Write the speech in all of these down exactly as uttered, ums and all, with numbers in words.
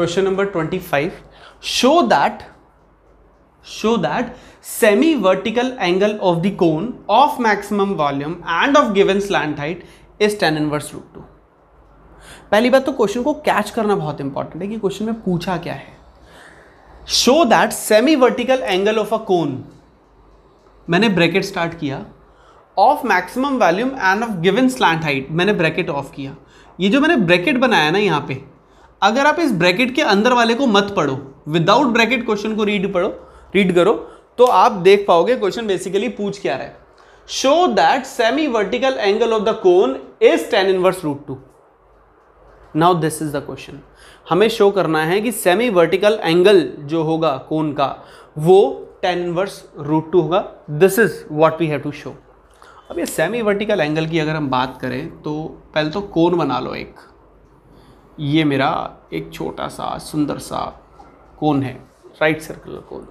Question number twenty five, show that show that semi vertical angle of the cone of maximum volume and of given slant height is tan inverse root two. पहली बात तो question को catch करना बहुत important है कि question में पूछा क्या है। Show that semi vertical angle of a cone, मैंने ब्रैकेट स्टार्ट किया, of maximum volume and of given slant height, मैंने ब्रैकेट ऑफ किया। ये जो मैंने ब्रैकेट बनाया ना यहाँ पे, अगर आप इस ब्रैकेट के अंदर वाले को मत पढ़ो, विदाउट ब्रैकेट क्वेश्चन को रीड पढ़ो रीड करो तो आप देख पाओगे क्वेश्चन बेसिकली पूछ क्या रहा है। Show that semi vertical angle of the cone is tan inverse root two. Now this is the question, हमें शो करना है कि सेमी वर्टिकल एंगल जो होगा कोन का वो टेन इनवर्स रूट टू होगा। This is what we have to show. अब ये सेमी वर्टिकल एंगल की अगर हम बात करें तो पहले तो कोन बना लो एक, ये मेरा एक छोटा सा सुंदर सा कोन है, राइट सर्कुलर कोन।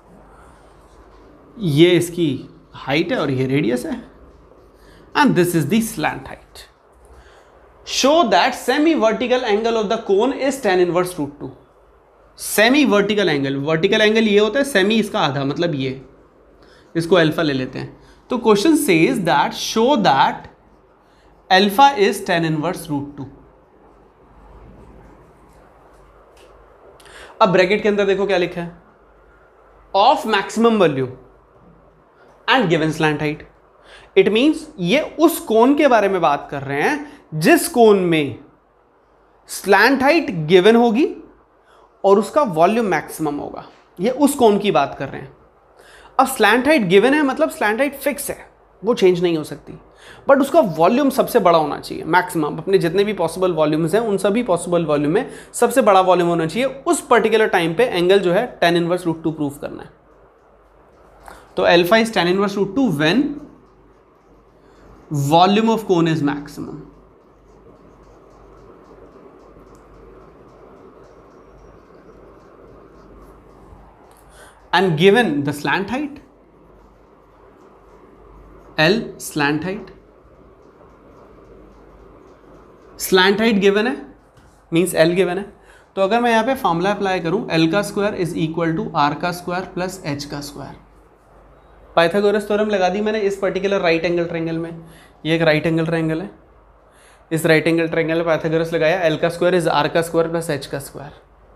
ये इसकी हाइट है और ये रेडियस है and this is the slant height. Show that semi vertical angle of the cone is tan inverse root two. Semi vertical angle, vertical angle ये होता है, सेमी इसका आधा, मतलब ये, इसको अल्फा ले लेते हैं। तो question says that show that alpha is tan inverse root two. अब ब्रैकेट के अंदर देखो क्या लिखा है, of maximum volume and given slant height. It means ये उस कोन के बारे में बात कर रहे हैं जिस कोन में स्लैंट हाइट गिवन होगी और उसका वॉल्यूम मैक्सिमम होगा। ये उस कोन की बात कर रहे हैं। अब स्लैंट हाइट गिवन है मतलब स्लैंट हाइट फिक्स है, वो चेंज नहीं हो सकती, बट उसका वॉल्यूम सबसे बड़ा होना चाहिए, मैक्सिमम। अपने जितने भी पॉसिबल वॉल्यूम्स हैं उन सभी पॉसिबल वॉल्यूम में सबसे बड़ा वॉल्यूम होना चाहिए। उस पर्टिकुलर टाइम पे एंगल जो है tan inverse root two proof करना है। तो alpha is tan inverse root two when volume of cone is maximum. And given the slant height, L slant height, slant height given है, means L given है। तो अगर मैं यहाँ पे फॉर्मूला अप्लाई करूँ, L का square is equal to R का स्क्वायर प्लस H का स्क्वायर। पाइथागोरस थ्योरम लगा दी मैंने इस पर्टिकुलर राइट एंगल ट्रायंगल में। ये एक राइट एंगल ट्रायंगल है, इस राइट एंगल ट्रायंगल में पाइथागोरस लगाया, L का स्क्वायर इज R का स्क्वायर प्लस H का स्क्वायर।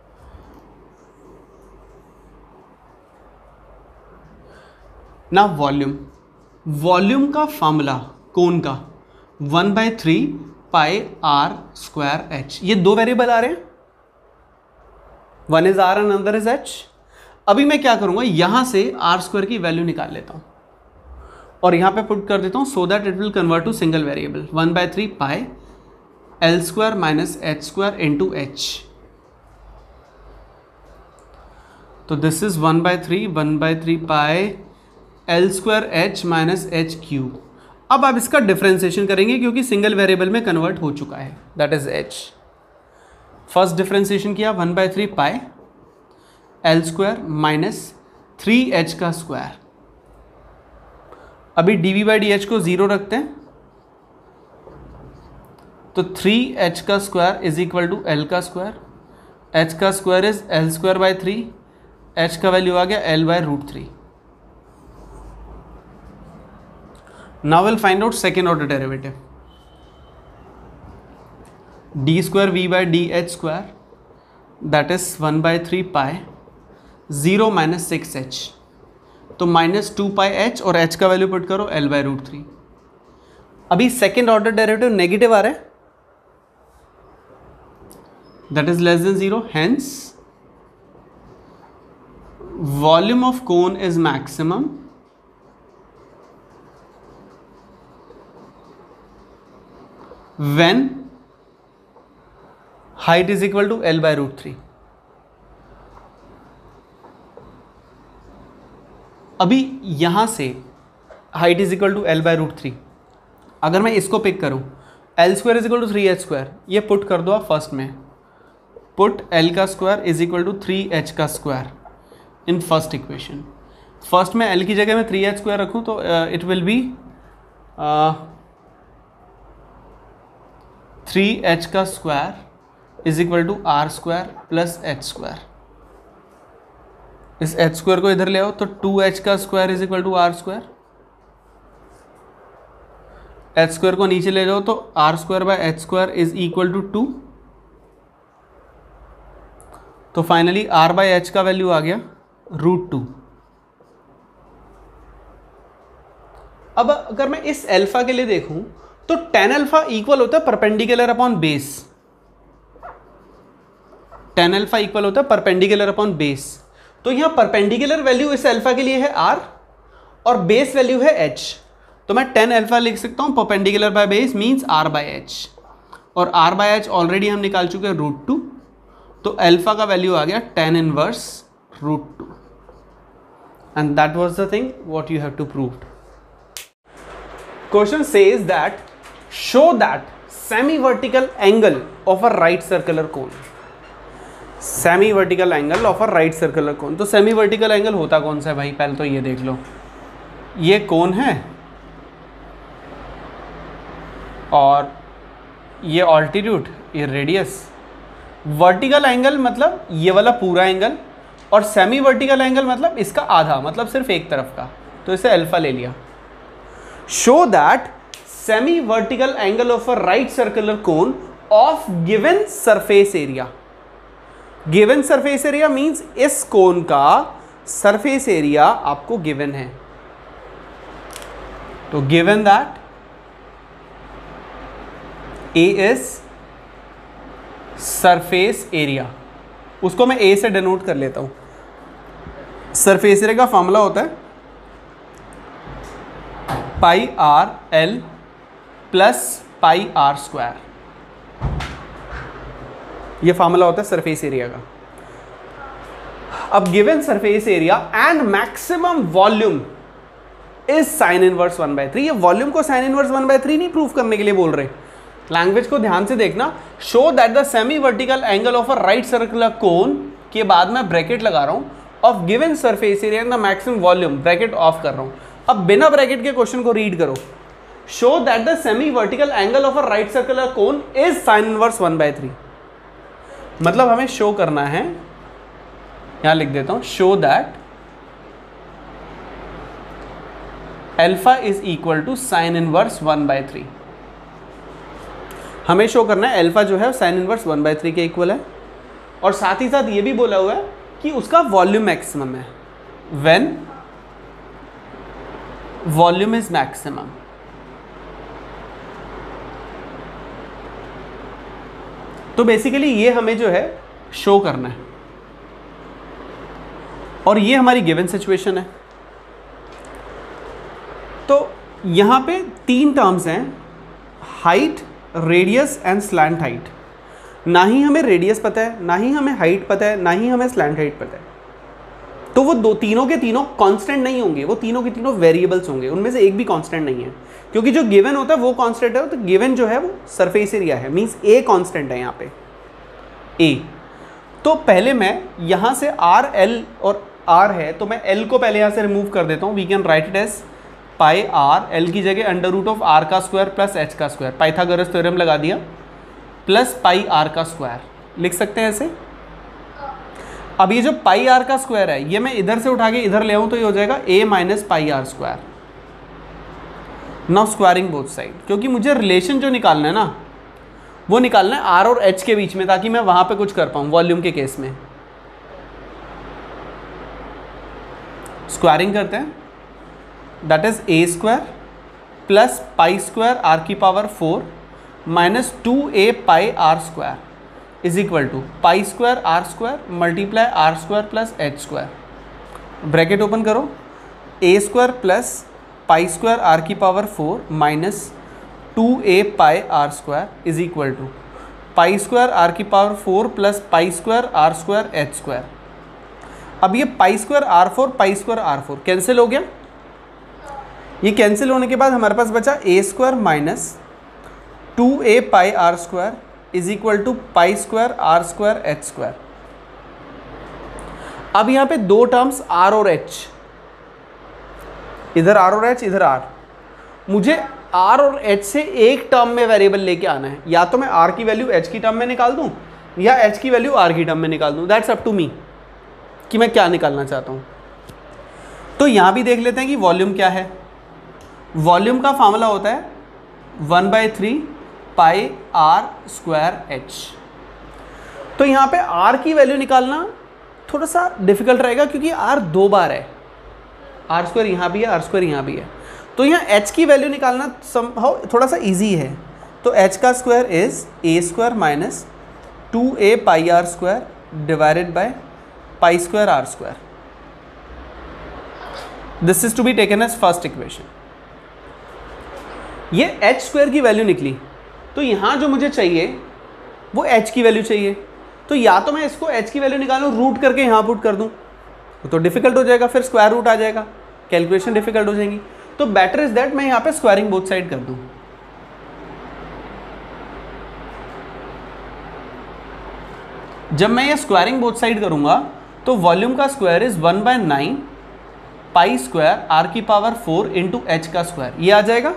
ना वॉल्यूम, वॉल्यूम का फॉर्मूला कोन का one by three pi are square H. ये दो वेरिएबल आ रहे हैं, one is R and another is H. अभी मैं क्या करूंगा, यहां से आर स्क्वायर की वैल्यू निकाल लेता हूं और यहां पे पुट कर देता हूं so that it will convert to single variable. One by three pi L square minus H square into H. तो this is one by three one by three pi L square H minus H cube. अब आप इसका differentiation करेंगे क्योंकि single variable में convert हो चुका है, that is H. First differentiation किया one by three pi L square minus three H का स्क्वायर। अभी D V by D H को जीरो रखते हैं तो थ्री एच का square is equal to L का स्क्वायर। एच का square is L square by three, H का वैल्यू आ गया L by root three. Now we'll find out second order derivative. D square V by dH square, that is one by three pi, zero minus six h. तो minus two pi h और h का value put करो L by root three. अभी second order derivative negative आ रहा है, that is less than zero, hence volume of cone is maximum when height is equal to L by root three. अभी यहां से height is equal to L by root three, अगर मैं इसको pick करूं L square is equal to three H square, ये put कर दो आप फर्स्ट में, पुट L का square is equal to three H का square in first equation. First में L की जगह में थ्री एच स्क्वायर रखूं तो it will be three H का square is equal to R square plus H square. इस एच स्क्वायर को इधर ले आओ तो टू एच का square is equal to R square. H square को नीचे ले जाओ तो R square by H square is equal to two. तो फाइनली आर बाय एच का वैल्यू आ गया रूट टू। अब अगर मैं इस एल्फा के लिए देखूं तो टेन अल्फा इक्वल होता है perpendicular upon base. Tan alpha equal होता है परपेंडिकुलर अपॉन बेस। तो यहां परपेंडिकुलर वैल्यू इस अल्फा के लिए है आर और बेस वैल्यू है एच। तो मैं टेन अल्फा लिख सकता हूं perpendicular by base means R by H, और आर बाय एच ऑलरेडी हम निकाल चुके हैं रूट टू। तो अल्फा का वैल्यू आ गया tan inverse root two, and that was the thing what you have to prove. Question says that show that semi vertical angle of a right circular cone. Semi vertical angle of a right circular cone. तो semi vertical angle होता कौन सा है भाई? पहले तो ये देख लो, ये कोन है और ये ऑल्टीट्यूड, ये रेडियस। वर्टिकल एंगल मतलब ये वाला पूरा एंगल, और सेमी वर्टिकल एंगल मतलब इसका आधा, मतलब सिर्फ एक तरफ का। तो इसे अल्फा ले लिया। Show that semi vertical angle of a right circular cone of given surface area. Given surface area means इस कोन का सरफेस एरिया आपको गिवन है। तो given that A is surface area, उसको मैं ए से डिनोट कर लेता हूं। सरफेस एरिया का फॉर्मूला होता है pi R L plus pi are square. ये फॉर्मूला होता है सरफेस एरिया का। अब given surface area and maximum volume is sine inverse one by three. ये वॉल्यूम को sine inverse one by three नहीं प्रूव करने के लिए बोल रहे, लैंग्वेज को ध्यान से देखना। Show that the semi vertical angle of a right circular cone के बाद मैं ब्रैकेट लगा रहा हूं, of given surface area and the maximum volume, bracket off कर रहा हूं। अब बिना ब्रैकेट के क्वेश्चन को रीड करो। Show that the semi vertical angle of a right circular cone is sine inverse one by three. मतलब हमें शो करना है, यहां लिख देता हूं, show that alpha is equal to sine inverse one by three. हमें शो करना है अल्फा जो है sine inverse one by three के इक्वल है, और साथ ही साथ ये भी बोला हुआ है कि उसका वॉल्यूम मैक्सिमम है। When volume is maximum. तो बेसिकली ये हमें जो है शो करना है, और ये हमारी गिवन सिचुएशन है। तो यहां पे तीन टर्म्स हैं, height, radius and slant height. ना ही हमें रेडियस पता है, ना ही हमें हाइट पता है, ना ही हमें स्लैंट हाइट पता है। तो वो दो तीनों के तीनों कांस्टेंट नहीं होंगे, वो तीनों के तीनों वेरिएबल्स होंगे, उनमें से एक भी कांस्टेंट नहीं है, क्योंकि जो गिवन होता है वो कांस्टेंट है। तो गिवन जो है वो सरफेस एरिया है, मींस ए कांस्टेंट है यहाँ पे, ए। तो पहले मैं यहाँ से आर एल और आर है, तो मैं एल को पहले यहाँ से रिमूव कर देता हूँ। We can write it as pi R, L की जगह अंडर रूट ऑफ आर का स्क्वायर प्लस एच का स्क्वायर, पाइथागोरस थ्योरम लगा दिया, प्लस पाई आर का स्क्वायर लिख सकते हैं ऐसे। अब ये जो पाई आर का स्क्वायर है, ये मैं इधर से उठा के इधर ले आऊं तो ये हो जाएगा A minus pi are square. Now squaring both side, क्योंकि मुझे रिलेशन जो निकालना है ना, वो निकालना है आर और एच के बीच में, ताकि मैं वहां पे कुछ कर पाऊं वॉल्यूम के केस में। स्क्वायरिंग करते हैं, that is A square plus pi square R की power four minus two A pi are square is equal to pi square R square multiply R square plus H square. Bracket open करो, A square plus pi square R की power four minus two A pi are square is equal to pi square R की power four plus pi square R square H square. अब ये पाई square R four pi square R four cancel हो गया। ये cancel होने के बाद हमारे पास बचा A square minus two A pi are square is equal to pi square R square H square. अब यहां पे दो टर्म्स आर और एच, इधर आर और एच, इधर आर। मुझे आर और एच से एक टर्म में वेरिएबल लेके आना है, या तो मैं आर की वैल्यू एच की टर्म में निकाल दूं, या एच की वैल्यू आर की टर्म में निकाल दूँ, दैट्स अप टू मी कि मैं क्या निकालना चाहता हूँ। तो यहाँ भी देख लेते हैं कि वॉल्यूम क्या है। वॉल्यूम का फार्मूला होता है one by three pi are square H. तो यहाँ पे आर की वैल्यू निकालना थोड़ा सा डिफिकल्ट रहेगा क्योंकि आर दो बार है, आर स्क्वायर यहाँ भी है, आर स्क्वायर यहाँ भी है। तो यहाँ एच की वैल्यू निकालना समहाउ थोड़ा सा इजी है। तो एच का square is A square minus two A pi are square divided by pi square R square. This is to be taken as first equation. ये एच स्क्वायर की value निकली, तो यहाँ जो मुझे चाहिए वो एच की वैल्यू चाहिए। तो या तो मैं इसको एच की वैल्यू निकालूँ, रूट करके यहाँ पुट कर दूँ, तो डिफिकल्ट हो जाएगा, फिर स्क्वायर रूट आ जाएगा, कैलकुलेशन डिफिकल्ट हो जाएगी। तो बेटर इज दैट मैं यहाँ पे स्क्वायरिंग बोथ साइड कर दूँ। जब मैं ये स्क्वायरिंग बोथ साइड करूँगा तो वॉल्यूम का square is one by nine pi square R की पावर फोर इंटू एच का स्क्वायर, ये आ जाएगा।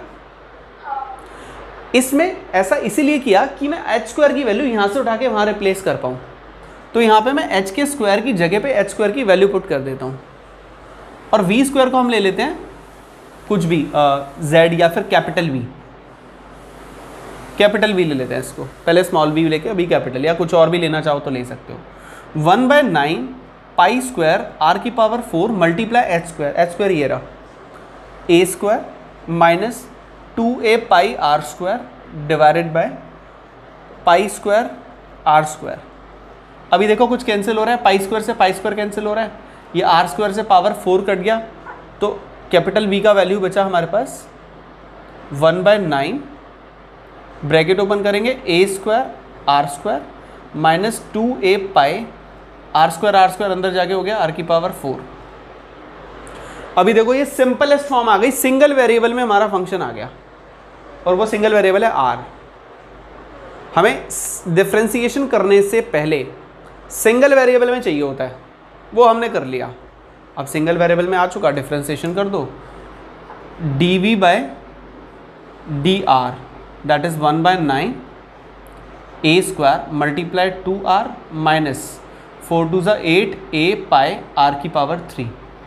इसमें ऐसा इसीलिए किया कि मैं एच स्क्वायर की वैल्यू यहाँ से उठा के वहाँ रिप्लेस कर पाऊँ। तो यहाँ पे मैं एच के स्क्वायर की जगह पे एच स्क्वायर की वैल्यू पुट कर देता हूँ, और वी स्क्वायर को हम ले लेते हैं कुछ भी जेड या फिर कैपिटल वी, कैपिटल वी ले लेते हैं इसको, पहले स्मॉल वी लेके अभी कैपिटल, या कुछ और भी लेना चाहो तो ले सकते हो। One by nine pi square R की power four multiply H square, H square ये रहा, A square minus two A pi are square divided by pi square R square. अभी देखो कुछ कैंसिल हो रहा है, पाई स्क्वायर से पाई स्क्वायर कैंसिल हो रहा है, ये आर स्क्वायर से पावर फोर कट गया, तो कैपिटल वी का वैल्यू बचा हमारे पास one by nine, bracket open करेंगे, A square R square minus two A pi are square, R square अंदर जाके हो गया आर की पावर फोर। अभी देखो ये सिंपलेस्ट फॉर्म आ गई, सिंगल वेरिएबल में हमारा फंक्शन आ गया, और वो सिंगल वेरिएबल है आर। हमें डिफ्रेंसिएशन करने से पहले सिंगल वेरिएबल में चाहिए होता है, वो हमने कर लिया। अब सिंगल वेरिएबल में आ चुका, डिफ्रेंसिएशन कर दो, D V by D R that is one by nine A square multiply two R minus four two ज़ा एट ए पाई आर की power three.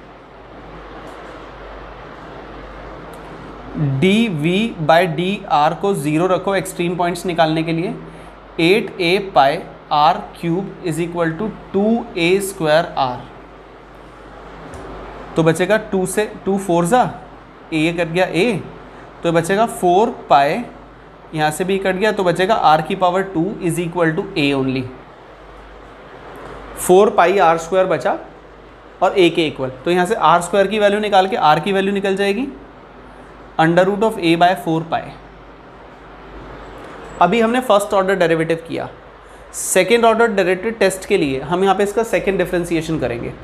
D V by D R को zero रखो extreme points निकालने के लिए, eight A pi R cube is equal to two A square R. तो बचेगा to से टू फोर ज़ा ए कट गया ए, तो बचेगा फोर पाई, यहाँ से भी कट गया, तो बचेगा आर की power two is equal to A only. Four pi are square बचा और ए के इक्वल, तो यहाँ से आर स्क्वायर की वैल्यू निकाल के आर की वैल्यू निकल जाएगी under root of A by four pi. अभी हमने फर्स्ट ऑर्डर डेरिवेटिव किया, सेकेंड ऑर्डर डेरिवेटिव टेस्ट के लिए हम यहाँ पे इसका सेकेंड डिफरेंशिएशन करेंगे।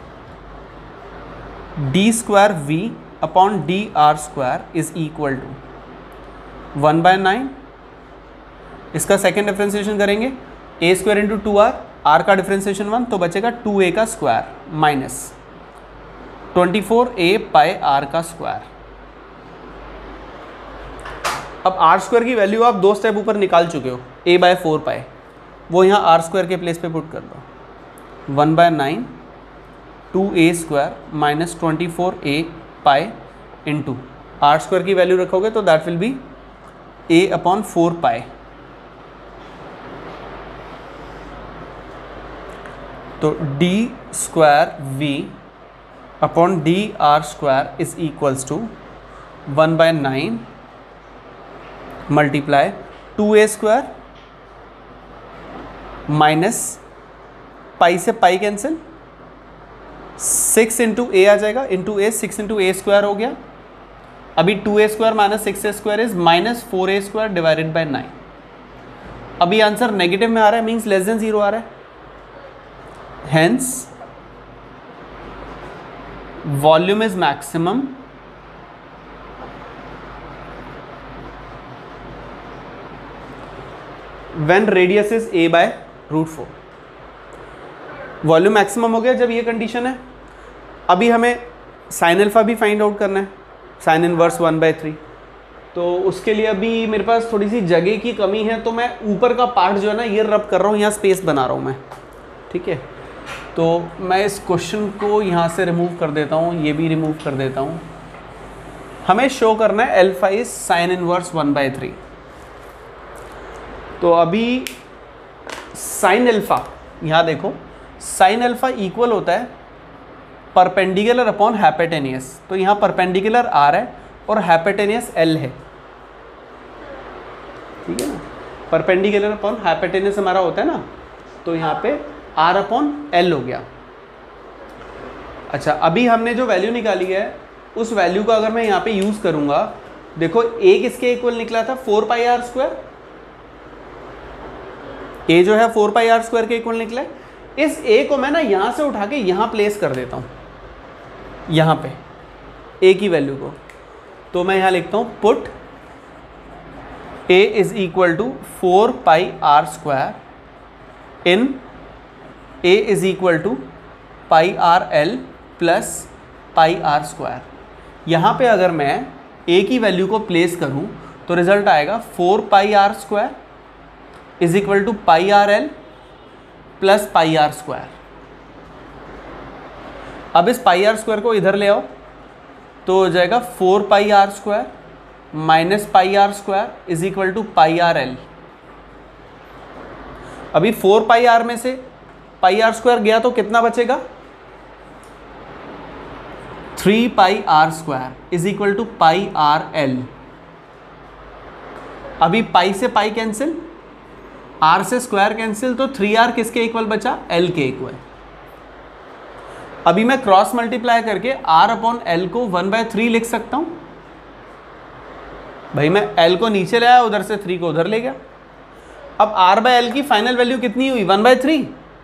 D square V upon D R square is equal to one by nine, इसका सेकेंड डिफरेंशिएशन करेंगे, A square into two R, R का डिफरेंशिएशन वन, तो बचेगा टू ए का square minus twenty four A pi R का square. अब R square की value आप दो स्टेप ऊपर निकाल चुके हो, ए बाय फोर पाई, वो यहाँ आर स्क्वायर के प्लेस पे पुट कर दो, one by nine two A square minus twenty four A pi into R square की वैल्यू रखोगे तो that will be A upon four pi. तो D square V upon D R square is equals to one by nine multiply two A square minus pi से pi cancel, six into A आ जाएगा, into A, six into A square हो गया। अभी two A square minus six A square is minus four A square divided by nine. अभी answer negative में आ रहा है, मीन्स लेस देन जीरो आ रहा है, hence volume is maximum when radius is A by root four. Volume maximum हो गया जब ये कंडीशन है। अभी हमें साइन अल्फा भी फाइंड आउट करना है, sine inverse one by three, तो उसके लिए अभी मेरे पास थोड़ी सी जगह की कमी है, तो मैं ऊपर का पार्ट जो है ना ये रब कर रहा हूँ, यहाँ स्पेस बना रहा हूँ मैं, ठीक है। तो मैं इस क्वेश्चन को यहाँ से रिमूव कर देता हूँ, ये भी रिमूव कर देता हूँ। हमें शो करना है alpha is sine inverse one by three. तो अभी साइन एल्फा, यहाँ देखो साइन एल्फा इक्वल होता है परपेंडिकुलर अपॉन हाइपोटेनियस। तो यहाँ परपेंडिकुलर आर है और हाइपोटेनियस एल है, ठीक है ना। परपेंडिकुलर अपॉन हाइपोटेनियस हमारा होता है ना, तो यहाँ पे आर अपॉन एल हो गया। अच्छा, अभी हमने जो वैल्यू निकाली है उस वैल्यू को अगर मैं यहाँ पे यूज करूंगा, देखो ए किसके इक्वल निकला था, four pi are square. A जो है फोर पाई आर स्क्वायर के इक्वल निकला है। इस ए को मैं ना यहाँ से उठा के यहाँ प्लेस कर देता हूँ, यहाँ पे ए की वैल्यू को। तो मैं यहाँ लिखता हूँ put A is equal to four pi are square in A is equal to pi R L plus pi are square. यहाँ पे अगर मैं ए की वैल्यू को प्लेस करूँ तो रिजल्ट आएगा four pi are square is equal to pi R L plus pi are square. अब इस पाई आर स्क्वायर को इधर ले आओ तो हो जाएगा four pi are square minus pi are square is equal to pi R L. अभी फोर पाई आर में से पाई आर स्क्वायर गया तो कितना बचेगा, three pi are square is equal to pi R L. अभी पाई से pi cancel, R से स्क्वायर कैंसिल, तो थ्री आर किसके इक्वल बचा, एल के इक्वल। अभी मैं क्रॉस मल्टीप्लाई करके आर अपॉन एल को वन बाय थ्री लिख सकता हूं। भाई मैं एल को नीचे ले आया, उधर से थ्री को उधर ले गया। अब आर बाय एल की फाइनल वैल्यू कितनी हुई, वन बाय थ्री।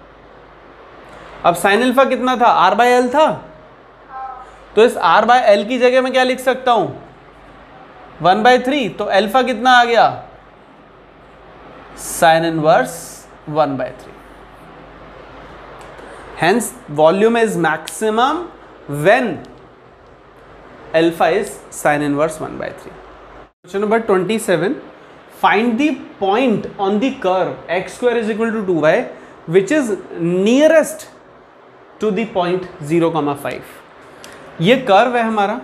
अब साइन अल्फा कितना था, आर बाय एल था, तो इस आर बाय एल की जगह मैं क्या लिख सकता हूं, वन बाय थ्री। तो अल्फा कितना आ गया, sine inverse one by three. Hence volume is maximum when alpha is sin inverse one by three. Question number twenty-seven. Find the point on the curve x square is equal to two y which is nearest to the point zero comma five. ये curve है हमारा।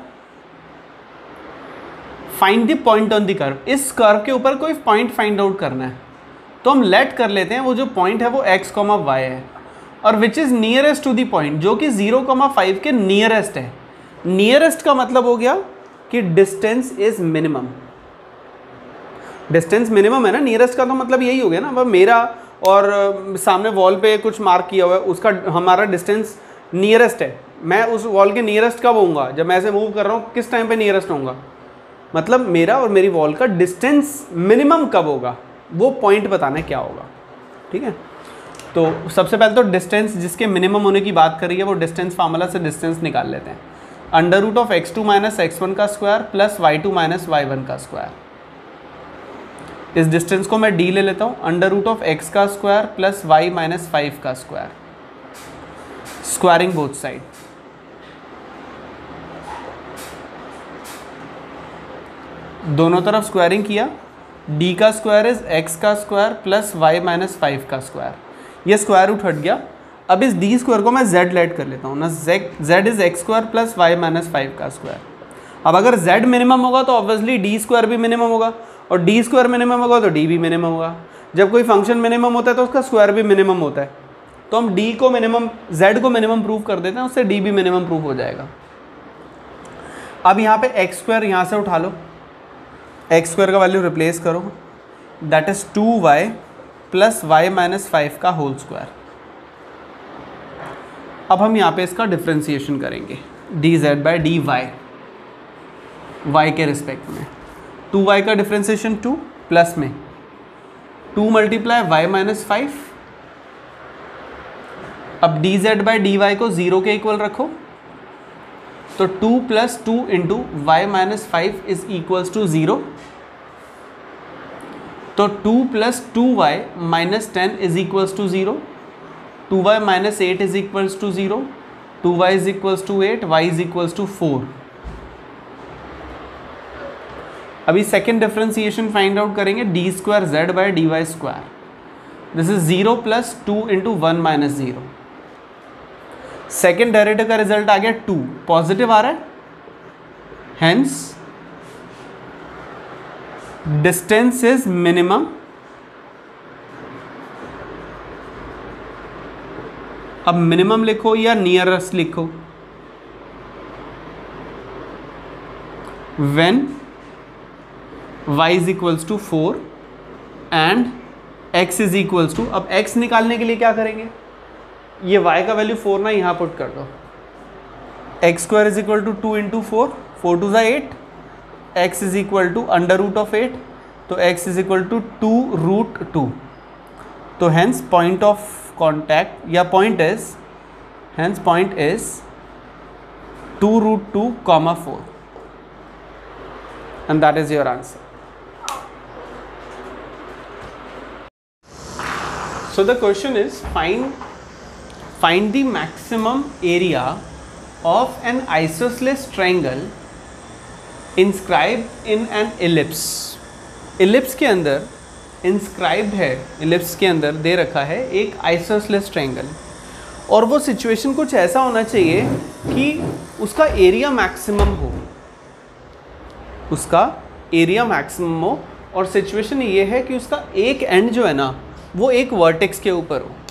Find the point on the curve. इस curve के ऊपर कोई point find out करना है, तो हम लेट कर लेते हैं वो जो पॉइंट है वो x कॉमा वाई है, और which is nearest to the point, जो कि जीरो कॉमा फाइव के नियरेस्ट है। नियरेस्ट का मतलब हो गया कि distance is minimum. Distance minimum है ना, नियरेस्ट का तो मतलब यही हो गया ना, वह मेरा और सामने वॉल पे कुछ मार्क किया हुआ है उसका हमारा डिस्टेंस नियरेस्ट है। मैं उस वॉल के नियरेस्ट कब होऊंगा, जब मैं ऐसे मूव कर रहा हूँ किस टाइम पे नियरेस्ट होऊंगा, मतलब मेरा और मेरी वॉल का डिस्टेंस मिनिमम कब होगा, वो पॉइंट बताना है क्या होगा, ठीक है। तो सबसे पहले तो डिस्टेंस जिसके मिनिमम होने की बात करी है वो डिस्टेंस फार्मूला से डिस्टेंस निकाल लेते हैं। Under root of x two minus x one का square plus y two minus y one का स्क्वायर। इस डिस्टेंस को मैं डी ले लेता हूँ, अंडर रूट ऑफ एक्स का square plus y minus five का स्क्वायर, स्क्वायरिंग बोथ साइड। दोनों तरफ स्क्वायरिंग किया, डी का स्क्वायर इज एक्स का square plus y minus five का स्क्वायर, ये स्क्वायर रूट हट गया। अब इस डी स्क्वायर को मैं जेड लेट कर लेता हूँ ना, z is x square plus y minus five का स्क्वायर। अब अगर जेड मिनिमम होगा तो ऑब्वियसली डी स्क्वायर भी मिनिमम होगा, और डी स्क्वायर मिनिमम होगा तो डी भी मिनिमम होगा। जब कोई फंक्शन मिनिमम होता है तो उसका स्क्वायर भी मिनिमम होता है, तो हम डी को मिनिमम, जेड को मिनिमम प्रूव कर देते हैं, उससे डी भी मिनिमम प्रूव हो जाएगा। अब यहाँ पे एक्स स्क्वायर यहाँ से उठा लो, एक्स स्क्वायर का वैल्यू रिप्लेस करो, that is two y plus y minus five का होल स्क्वायर। अब हम यहाँ पे इसका डिफ्रेंसिएशन करेंगे, d z by d y, y के रिस्पेक्ट में। टू वाई का डिफ्रेंसिएशन टू प्लस में two multiply y minus five. अब d z by d y को जीरो के इक्वल रखो, तो two plus two into y minus five is equals to zero. तो two plus two y minus ten is equals to zero, two y minus eight is equals to zero, two y is equals to eight, y is equals to four. अभी second differentiation find out करेंगे, D square z by d y square, this is zero plus two into one minus zero. Second derivative का result आ गया two, positive आ रहा है, hence distance is minimum. अब minimum लिखो या नियरेस्ट लिखो, when y is equals to four and x is equals to, अब x निकालने के लिए क्या करेंगे, ये y का वैल्यू फोर ना यहाँ पुट कर दो, x square is equal to two into four, four two ज़ा eight, x is equal to under root of eight, तो x is equal to two root two, तो हेंस पॉइंट ऑफ कॉन्टैक्ट या point is, hence point is two root two comma four, and that is your answer. So the question is find find the maximum area of an isosceles triangle inscribed in an ellipse. ellipse के अंदर inscribed है, ellipse के अंदर दे रखा है एक isosceles triangle, और वो सिचुएशन कुछ ऐसा होना चाहिए कि उसका एरिया मैक्सिमम हो, उसका एरिया मैक्सिमम हो, और सिचुएशन ये है कि उसका एक एंड जो है ना वो एक वर्टेक्स के ऊपर हो.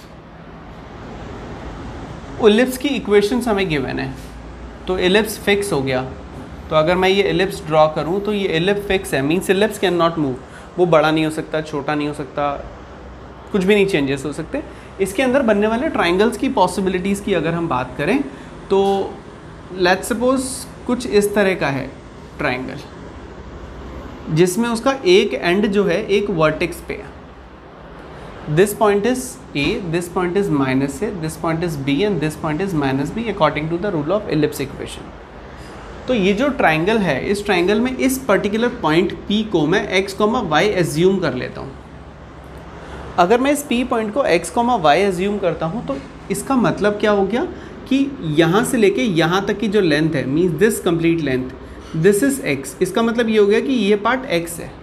एलिप्स की इक्वेशंस हमें गिवन है, तो एलिप्स फिक्स हो गया. तो अगर मैं ये एलिप्स ड्रॉ करूं तो ये एलिप्स फिक्स है, means ellipse can not move, वो बड़ा नहीं हो सकता, छोटा नहीं हो सकता, कुछ भी नहीं चेंजेस हो सकते. इसके अंदर बनने वाले ट्राइंगल्स की पॉसिबिलिटीज़ की अगर हम बात करें तो लेट्स सपोज कुछ इस तरह का है ट्राइंगल, जिसमें उसका एक एंड जो है एक वर्टेक्स पे है. This point is A, this point is minus A, this point is B and this point is minus B according to the rule of ellipse equation. तो ये जो ट्राइंगल है, इस ट्राइंगल में इस पर्टिकुलर पॉइंट P को मैं x, y assume कर लेता हूँ. अगर मैं इस P पॉइंट को x, y एज्यूम करता हूँ तो इसका मतलब क्या हो गया कि यहाँ से लेके यहाँ तक की जो लेंथ है, means this complete length, this is x. इसका मतलब ये हो गया कि ये पार्ट x है,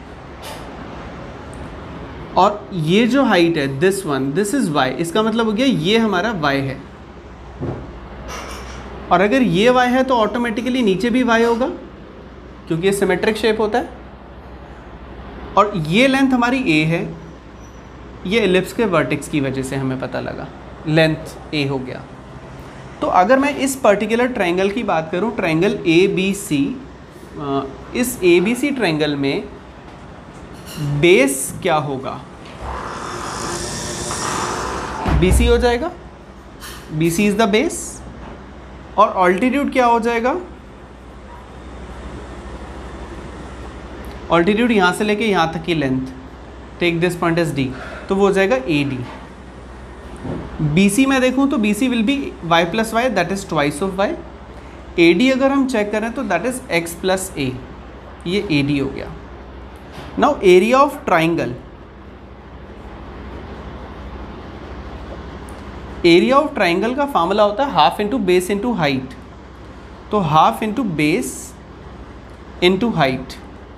और ये जो हाइट है this one, this is y. इसका मतलब हो गया ये हमारा y है, और अगर ये y है तो ऑटोमेटिकली नीचे भी y होगा क्योंकि ये सिमेट्रिक शेप होता है. और ये लेंथ हमारी a है, ये एलिप्स के वर्टेक्स की वजह से हमें पता लगा लेंथ a हो गया. तो अगर मैं इस पर्टिकुलर ट्रायंगल की बात करूं, ट्रायंगल ए बी सी, इस ए बी सी ट्रायंगल में बेस क्या होगा, बी सी हो जाएगा, B C is the base, और ऑल्टीट्यूड क्या हो जाएगा, ऑल्टीट्यूड यहाँ से लेके यहाँ तक की length, take this point as D, तो वो हो जाएगा ए डी. बी सी में देखूँ तो B C will be y plus y, that is twice of y. A D अगर हम चेक करें तो that is x plus a, ये ए डी हो गया. Now area of triangle, area of triangle का फार्मूला होता है half into base into height. तो half into base into height,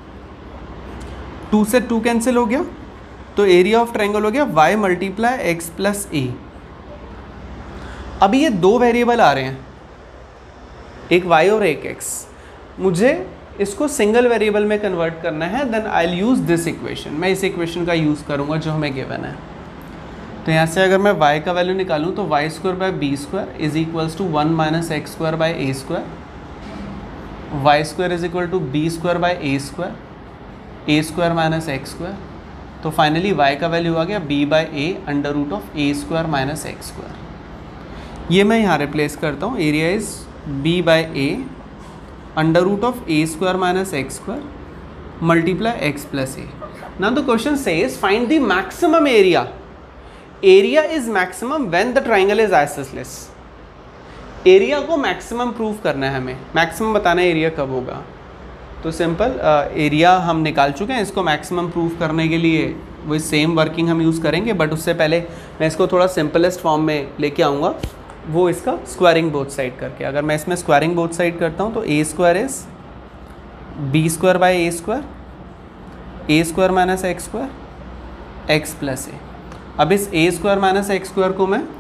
two से टू कैंसिल हो गया, तो एरिया ऑफ ट्राइंगल हो गया y multiply x plus a. अभी ये दो वेरिएबल आ रहे हैं, एक y और एक x. मुझे इसको सिंगल वेरिएबल में कन्वर्ट करना है, then I will use this equation. मैं इस इक्वेशन का यूज़ करूँगा जो हमें गिवन है. तो यहाँ से अगर मैं y का वैल्यू निकालूँ तो y square by b square is equals to one minus x square by a square, y square is equal to b square by a square, a square minus x square. तो finally y का value आ गया b by a under root of a square minus x square. ये मैं यहाँ replace करता हूँ, area is b by a under root of a square minus x square multiply x plus a. Now the question says find the maximum area. Area is maximum when the triangle is isosceles. एरिया को maximum prove करना है हमें, maximum बताना है area कब होगा. तो सिंपल एरिया uh, हम निकाल चुके हैं. इसको मैक्सिमम प्रूव करने के लिए वही सेम वर्किंग हम यूज़ करेंगे, बट उससे पहले मैं इसको थोड़ा सिंपलेस्ट फॉर्म में लेके आऊँगा, वो इसका स्क्वायरिंग बोथ साइड करके. अगर मैं इसमें स्क्वायरिंग बोथ साइड करता हूँ तो a square is b square by a square, a square minus x square, x plus a. अब इस a square minus x square को मैं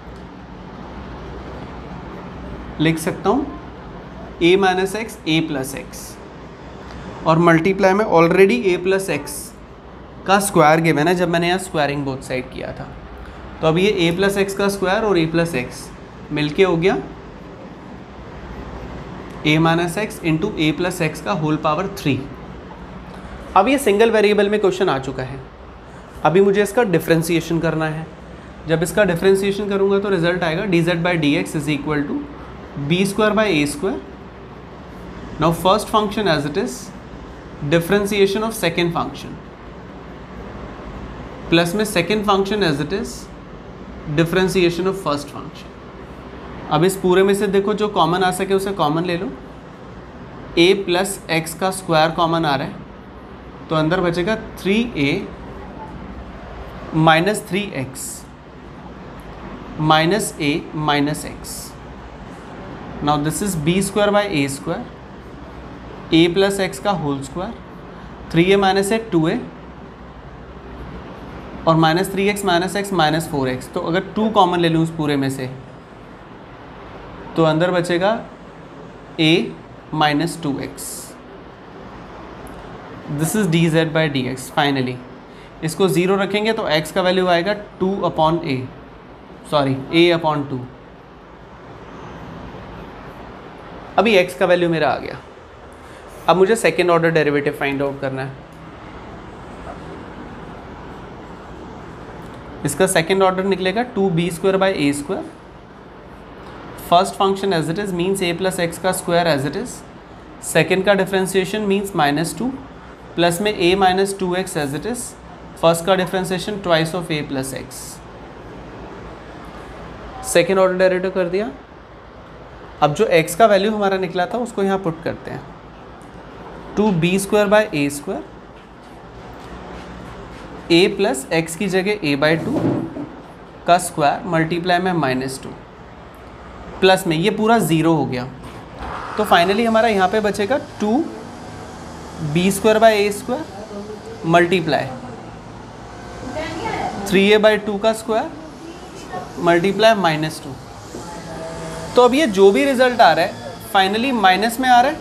लिख सकता हूँ a minus x, a plus x, और मल्टीप्लाई में ऑलरेडी ए प्लस एक्स का स्क्वायर गिवन है जब मैंने यहाँ स्क्वायरिंग बोथ साइड किया था। तो अब ये ए प्लस एक्स का स्क्वायर और ए प्लस एक्स मिलके हो गया a minus x into a plus x का होल पावर थ्री। अब ये सिंगल वेरिएबल में क्वेश्चन आ चुका है, अभी मुझे इसका डिफ्रेंसिएशन करना है। जब इसका डिफ्रेंसिएशन करूँगा तो रिजल्ट आएगा d z by D x is equal to b square by a square. Now first function as it is, differentiation of second function, plus में second function as it is differentiation of first function. अब इस पूरे में से देखो जो common आ सके उसे कॉमन ले लो। a प्लस एक्स का स्क्वायर कॉमन आ रहा है तो अंदर बचेगा three a minus three x minus a minus x. Now this is b square by a square, a plus x का whole square, three a minus a two a, और minus three x minus x minus four x. तो अगर two common ले लूँ उस पूरे में से तो अंदर बचेगा a minus two x. This is d z by D x. Finally इसको ज़ीरो रखेंगे तो x का वैल्यू आएगा two upon a, sorry a upon two. अभी x का वैल्यू मेरा आ गया। अब मुझे second order derivative find out करना है। इसका सेकेंड ऑर्डर निकलेगा two b square by a square. First function as it is means a plus x का square as it is, second का differentiation means minus two, plus में a minus two x as it is, first का differentiation twice of a plus x. Second order derivative कर दिया। अब जो x का value हमारा निकला था उसको यहाँ पुट करते हैं, two b square by a square, a plus x की जगह ए बाई टू का स्क्वायर मल्टीप्लाई में माइनस टू, प्लस में ये पूरा ज़ीरो हो गया। तो फाइनली हमारा यहाँ पे बचेगा two b square by a square multiply three a by two का स्क्वायर मल्टीप्लाई माइनस टू। तो अब ये जो भी रिजल्ट आ रहा है फाइनली माइनस में आ रहा है,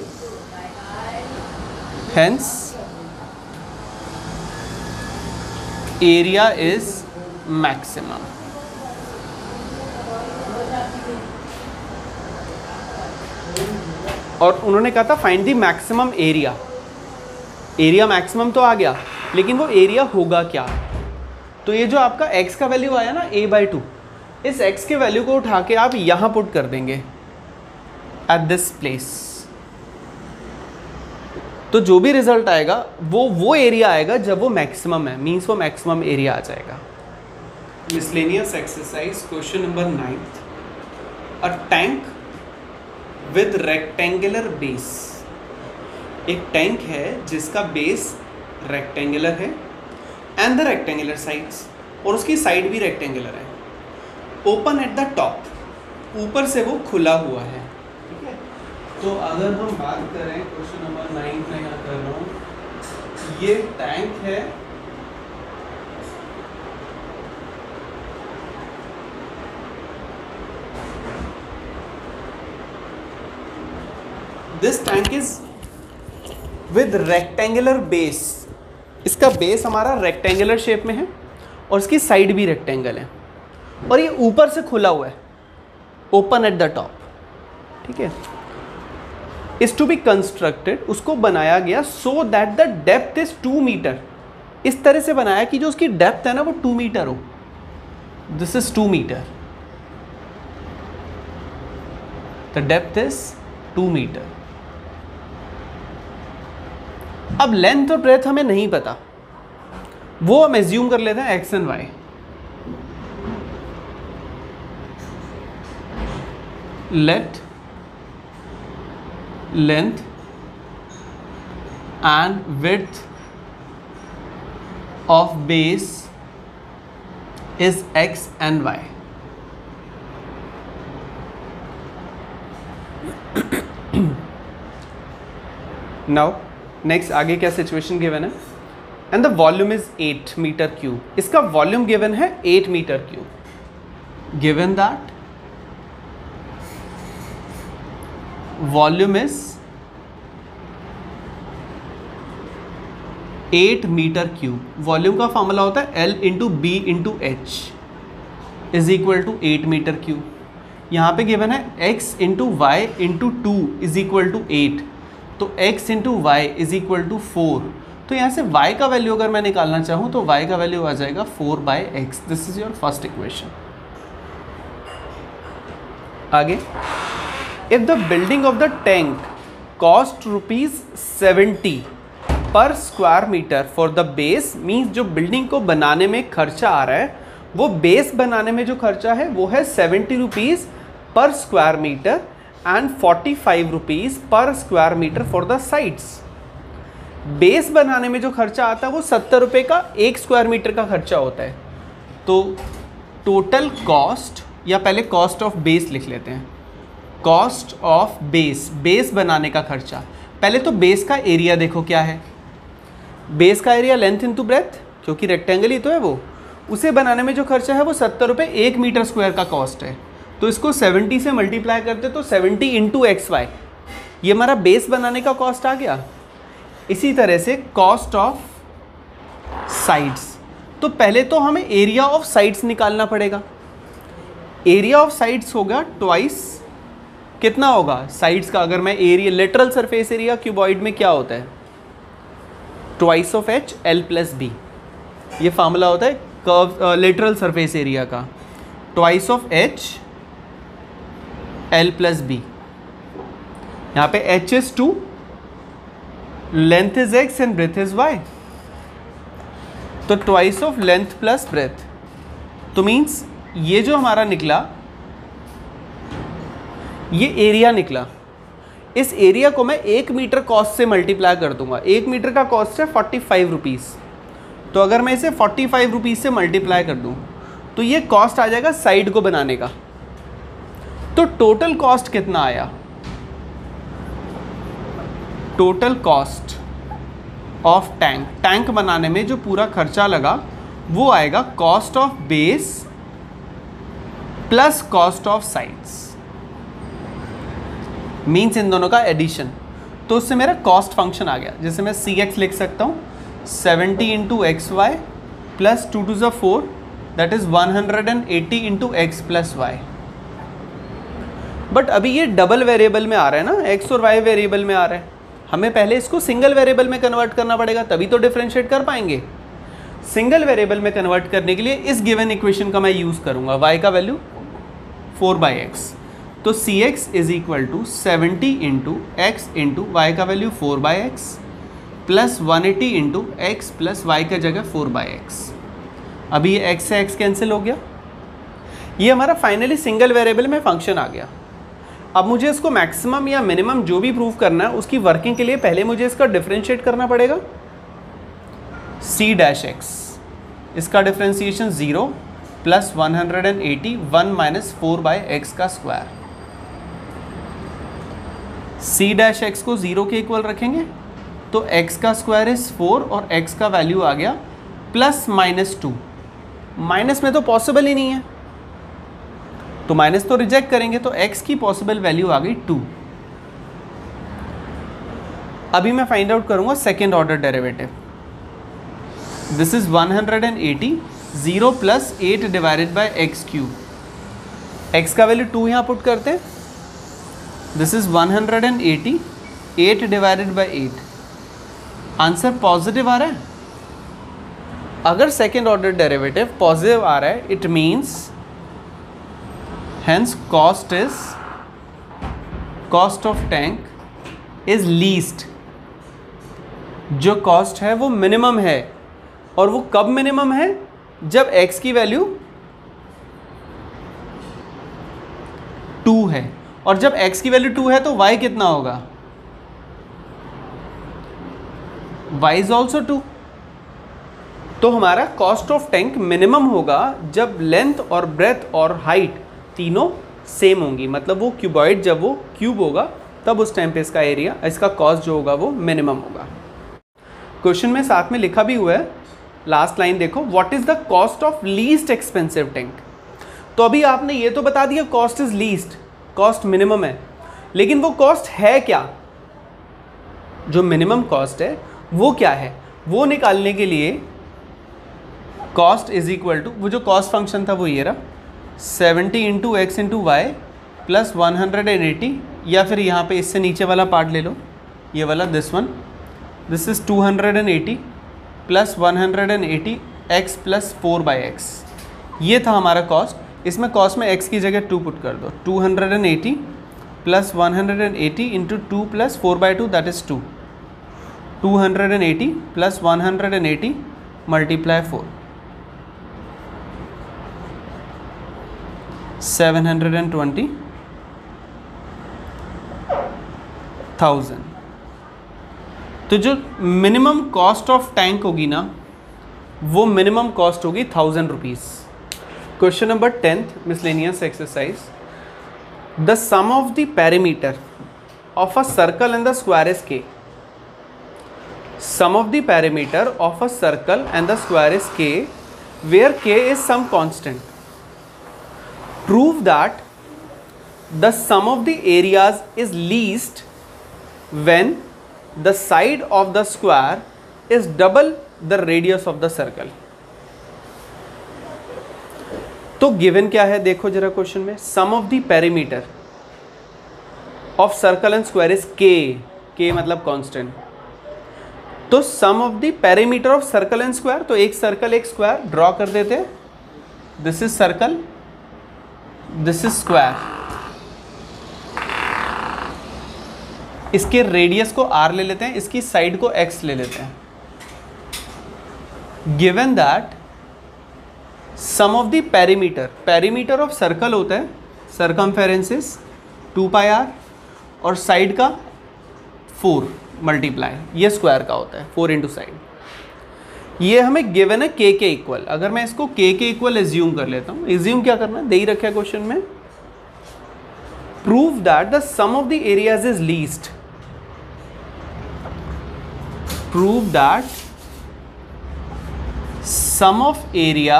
हेंस एरिया इज मैक्सिमम। और उन्होंने कहा था find the maximum area. Area maximum तो आ गया, लेकिन वो एरिया होगा क्या? तो ये जो आपका x का वैल्यू आया ना a बाई टू, इस x के वैल्यू को उठा के आप यहाँ पुट कर देंगे एट दिस प्लेस। तो जो भी रिजल्ट आएगा वो वो एरिया आएगा जब वो मैक्सिमम है, मीन्स वो मैक्सिमम एरिया आ जाएगा। Miscellaneous exercise question number ninth, a tank with rectangular base. एक टैंक है जिसका बेस रेक्टेंगुलर है एंड द रेक्टेंगुलर साइड्स, और उसकी साइड भी रेक्टेंगुलर है। ओपन एट द टॉप, ऊपर से वो खुला हुआ है। ठीक है, तो अगर हम बात करें क्वेश्चन नंबर नाइन में यहाँ कर रहा हूँ, ये टैंक है this tank is with rectangular base. इसका बेस हमारा रेक्टेंगुलर शेप में है और इसकी साइड भी रेक्टेंगल है, और ये ऊपर से खुला हुआ है, ओपन एट द टॉप। ठीक है, इज टू बी कंस्ट्रक्टेड, उसको बनाया गया so that the depth is two metre. इस तरह से बनाया कि जो उसकी डेप्थ है ना वो टू मीटर हो। This is two metre, the depth is two metre. अब लेंथ और ब्रेथ हमें नहीं पता, वो हम एज्यूम कर लेते हैं x and y. Let length and width of base is x and y. Now next आगे क्या सिचुएशन गिवन है, and the volume is eight metre cube. इसका वॉल्यूम गिवन है eight metre cube. Given that volume is eight metre cube. Volume का formula होता है L into B into H is equal to eight metre cube. यहाँ पे given है x into Y into two is equal to eight, तो x into Y is equal to four. तो यहाँ से y का वैल्यू अगर मैं निकालना चाहूँ तो y का वैल्यू आ जाएगा four by X. This is your first equation. आगे, if the building of the tank cost rupees seventy per square metre for the base, means जो बिल्डिंग को बनाने में खर्चा आ रहा है वो बेस बनाने में जो खर्चा है वो है seventy rupees per square metre and forty five rupees per square metre for the sides. Base बनाने में जो खर्चा आता है वो सत्तर रुपये का एक स्क्वायर मीटर का खर्चा होता है. तो टोटल कॉस्ट, या पहले कॉस्ट ऑफ बेस लिख लेते हैं. कॉस्ट ऑफ बेस, बेस बनाने का खर्चा. पहले तो बेस का एरिया देखो क्या है. बेस का एरिया लेंथ इंटू ब्रेथ, क्योंकि रेक्टेंगल ही तो है वो. उसे बनाने में जो खर्चा है वो सत्तर रुपये एक मीटर स्क्वायर का कॉस्ट है. तो इसको सेवेंटी से मल्टीप्लाई करते तो सेवेंटी इंटू एक्स वाई, ये हमारा बेस बनाने का कॉस्ट आ गया. इसी तरह से कॉस्ट ऑफ साइड्स, तो पहले तो हमें एरिया ऑफ साइड्स निकालना पड़ेगा. एरिया ऑफ साइड्स होगा ट्वाइस, कितना होगा साइड्स का, अगर मैं area lateral surface area cuboid में क्या होता है, twice of H L plus B. ये फार्मूला होता है कर्व लेटरल सरफेस एरिया का, twice of H L plus B. यहाँ पे H is two, length is x and breadth is Y, तो twice of length plus breadth. तो means ये जो हमारा निकला ये एरिया निकला. इस एरिया को मैं एक मीटर कॉस्ट से मल्टीप्लाई कर दूंगा. एक मीटर का कॉस्ट है फोर्टी फाइव रुपीज़, तो अगर मैं इसे फोर्टी फाइव रुपीज़ से मल्टीप्लाई कर दूं तो ये कॉस्ट आ जाएगा साइड को बनाने का. तो टोटल कॉस्ट कितना आया, total cost of tank, tank बनाने में जो पूरा खर्चा लगा वो आएगा cost of base plus cost of sides, means इन दोनों का एडिशन. तो उससे मेरा कॉस्ट फंक्शन आ गया. जैसे मैं सी एक्स लिख सकता हूँ, seventy into X Y plus two two ज़ा four, that is one hundred and eighty into x plus Y. But अभी ये डबल वेरिएबल में आ रहा है ना, एक्स और वाई वेरिएबल में आ रहा है. हमें पहले इसको सिंगल वेरिएबल में कन्वर्ट करना पड़ेगा, तभी तो डिफरेंशिएट कर पाएंगे. सिंगल वेरिएबल में कन्वर्ट करने के लिए इस गिवन इक्वेशन का मैं यूज़ करूँगा. वाई का वैल्यू फोर बाई एक्स, तो C X is equal to seventy into X into Y का value four by X plus one eighty into x plus Y का जगह फोर बाई एक्स. अभी ये एक्स से x cancel हो गया. ये हमारा फाइनली सिंगल वेरिएबल में फंक्शन आ गया. अब मुझे इसको मैक्सिमम या मिनिमम जो भी प्रूव करना है उसकी वर्किंग के लिए पहले मुझे इसका डिफरेंशिएट करना पड़ेगा. सी डैश एक्स, इसका differentiation zero plus one hundred and eighty, one minus four by X का स्क्वायर. सी डैश एक्स को ज़ीरो के इक्वल रखेंगे तो x का स्क्वायर इज फोर और x का वैल्यू आ गया प्लस माइनस टू. माइनस में तो पॉसिबल ही नहीं है, तो माइनस तो रिजेक्ट करेंगे, तो x की पॉसिबल वैल्यू आ गई टू. अभी मैं फाइंड आउट करूंगा second order derivative. This is one hundred and eighty, zero plus eight divided by X cube. x का वैल्यू टू यहाँ पुट करते हैं. This is one hundred and eighty, eight divided by eight. Answer positive आ रहा है. अगर second order derivative positive आ रहा है it means hence cost is cost of tank is least. जो कॉस्ट है वो मिनिमम है, और वो कब मिनिमम है, जब x की वैल्यू टू है, और जब x की वैल्यू टू है तो y कितना होगा, y इज ऑल्सो टू. तो हमारा कॉस्ट ऑफ टैंक मिनिमम होगा जब लेंथ और ब्रेथ और हाइट तीनों सेम होंगी. मतलब वो क्यूबॉइड जब वो क्यूब होगा तब उस टाइम पे इसका एरिया, इसका कॉस्ट जो होगा वो मिनिमम होगा। क्वेश्चन में साथ में लिखा भी हुआ है, लास्ट लाइन देखो, what is the cost of least expensive tank. तो अभी आपने ये तो बता दिया cost is least, cost minimum है, लेकिन वो कॉस्ट है क्या, जो मिनिमम कॉस्ट है वो क्या है, वो निकालने के लिए कॉस्ट इज इक्वल टू, वो जो कॉस्ट फंक्शन था वो ये रहा, seventy into X into Y plus one hundred and eighty, या फिर यहाँ पे इससे नीचे वाला पार्ट ले लो, ये वाला, this one, this is two hundred and eighty plus one hundred and eighty X plus four by X, ये था हमारा कॉस्ट। इसमें कॉस्ट में एक्स की जगह टू पुट कर दो, two hundred and eighty plus one hundred and eighty into two plus four by two, that is two, two hundred and eighty plus one hundred and eighty multiply four, seven hundred and twenty thousand. तो जो minimum cost of tank होगी ना, वो minimum cost होगी thousand rupees. Question number tenth miscellaneous exercise, the sum of the perimeter of a circle and the square is के। सम of the perimeter of a circle and the square is K, where K is some constant. Prove that the sum of the areas is least when the side of the square is double the radius of the circle। तो given क्या है देखो जरा question में, sum of the perimeter of circle and square is K, K मतलब constant. तो sum of the perimeter of circle and square, तो एक सर्कल एक स्क्वायर ड्रॉ कर देते हैं, this is circle, this is square, इसके रेडियस को r ले लेते हैं, इसकी साइड को x ले लेते हैं। Given that sum of the perimeter, perimeter of circle होता है circumference is two pi R, और साइड का फोर मल्टीप्लाई, ये स्क्वायर का होता है, फोर इंटू साइड। ये हमें गिवन है के के इक्वल। अगर मैं इसको के के इक्वल एज्यूम कर लेता हूँ, एज्यूम क्या करना है, दे ही रखा है क्वेश्चन में, prove that the sum of the areas is least. Prove that sum of area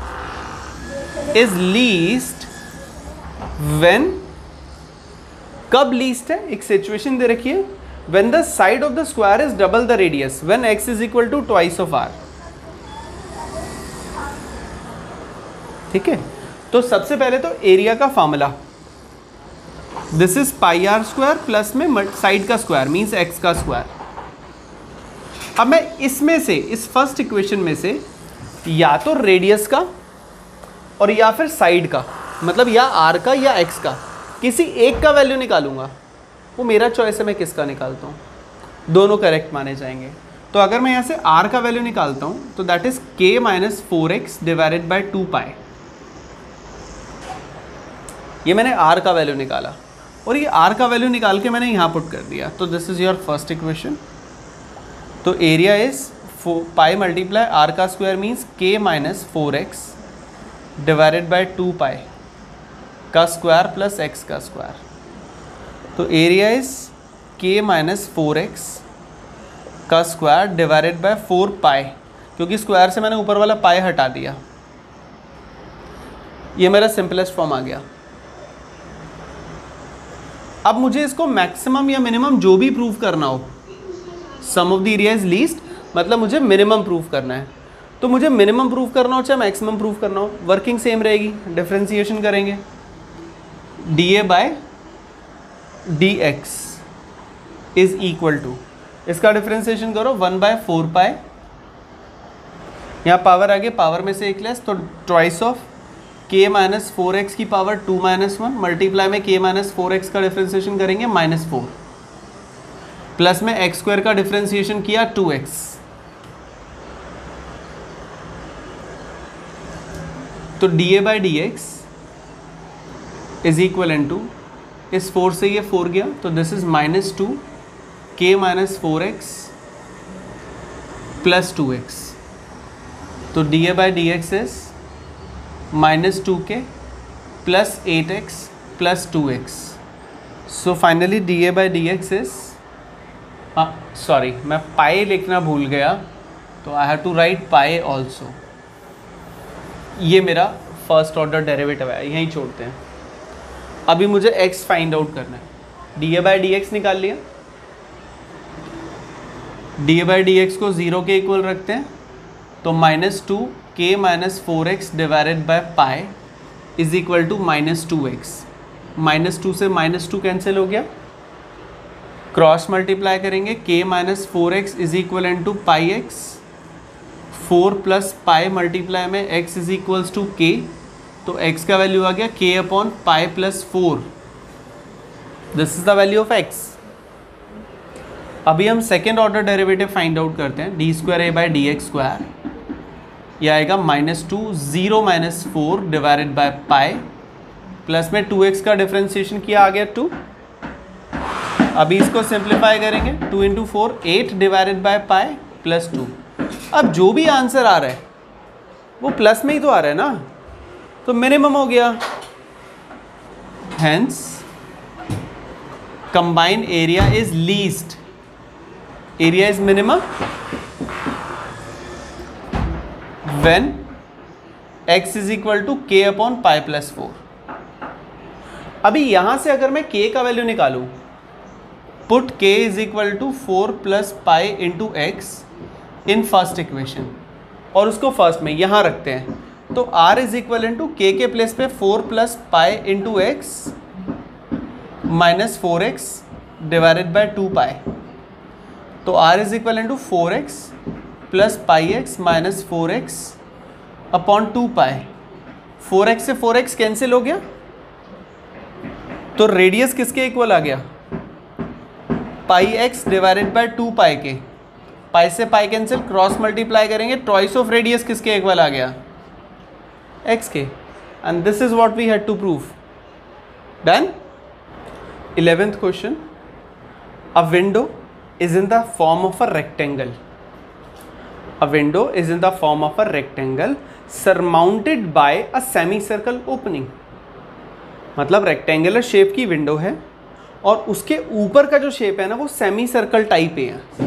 is least when, कब least है, एक सिचुएशन दे रखी है, when the side of the square is double the radius, when x is equal to twice of r। ठीक है, तो सबसे पहले तो एरिया का formula, this is pi are square plus में साइड का स्क्वायर मीन्स एक्स का स्क्वायर। अब मैं इसमें से, इस फर्स्ट इक्वेशन में से या तो रेडियस का और या फिर साइड का, मतलब या आर का या एक्स का, किसी एक का वैल्यू निकालूंगा। वो मेरा चॉइस है, मैं किसका निकालता हूँ, दोनों करेक्ट माने जाएंगे। तो अगर मैं यहाँ से आर का वैल्यू निकालता हूँ तो that is K minus four X divided by two pi. ये मैंने आर का वैल्यू निकाला और ये आर का वैल्यू निकाल के मैंने यहाँ पुट कर दिया। तो this is your first equation. तो area is pi multiply R का square means K minus four X divided by two pi का स्क्वायर प्लस एक्स का स्क्वायर। तो area is K minus four X का square divided by four pi, क्योंकि square से मैंने ऊपर वाला पाई हटा दिया। ये मेरा सिंपलेस्ट फॉर्म आ गया। अब मुझे इसको मैक्सिमम या मिनिमम जो भी प्रूव करना हो, sum of the area is least मतलब मुझे मिनिमम प्रूव करना है। तो मुझे मिनिमम प्रूव करना हो चाहे मैक्सिमम प्रूव करना हो, वर्किंग सेम रहेगी, डिफ्रेंसिएशन करेंगे, D A by D x is equal to, इसका डिफ्रेंसिएशन करो वन बाय फोर पाई, यहाँ पावर आगे पावर में से एक लेस, तो twice of K minus four X की power two minus one multiply में के माइनस फोर एक्स का डिफ्रेंसिएशन करेंगे माइनस फोर, प्लस में एक्स स्क्वायर का डिफ्रेंसिएशन किया टू एक्स, तो D A by D x is equal in two, इस four से ये फोर गया तो this is minus two K minus four X plus two X. तो D A by D x is minus two K plus eight X plus two X so finally D A by D x is, sorry मैं pi लिखना भूल गया, तो I have to write pi also. ये मेरा first order derivative है, यहीं छोड़ते हैं। अभी मुझे x फाइंड आउट करना है। D A by D X निकाल लिया, D A by D X को ज़ीरो के इक्वल रखते हैं, तो minus two K minus four X divided by pi is equal to minus two X. Minus two से माइनस टू कैंसिल हो गया, क्रॉस मल्टीप्लाई करेंगे, K minus four X is equal in two pi X, four plus pi multiply में x is equals to K, तो x का value आ गया k upon pi plus four. This is the value of x। अभी हम second order derivative find out करते हैं, D square A by D X square, यह आएगा minus two zero minus four divided by pi, plus में two X का differentiation किया आ गया टू। अभी इसको सिंप्लीफाई करेंगे, two into four eight divided by pi plus two. अब जो भी आंसर आ रहा है वो प्लस में ही तो आ रहा है ना, तो मिनिमम हो गया। Hence combined area is least, area is minimum when x is equal to K upon pi plus four. अभी यहां से अगर मैं k का वैल्यू निकालूं, put k is equal to four plus pi into X in first equation, और उसको first में यहाँ रखते हैं, तो r is equal in two K के प्लेस पे four plus pi into X minus four X divided by two pi, तो r is equal in two four X plus pi X minus four X upon two pi. Four X से four X cancel हो गया, तो radius किसके इक्वल आ गया, pi X divided by two pi के। पाई से पाई कैंसिल, क्रॉस मल्टीप्लाई करेंगे, ट्वाइस ऑफ रेडियस किसके इक्वल आ गया, एक्स के। And this is what we had to prove. Done. Eleventh question, a window is in the form of a rectangle, a window is in the form of a rectangle surmounted by a semi circle opening. मतलब rectangular shape की window है और उसके ऊपर का जो shape है ना वो सेमी सर्कल टाइप है।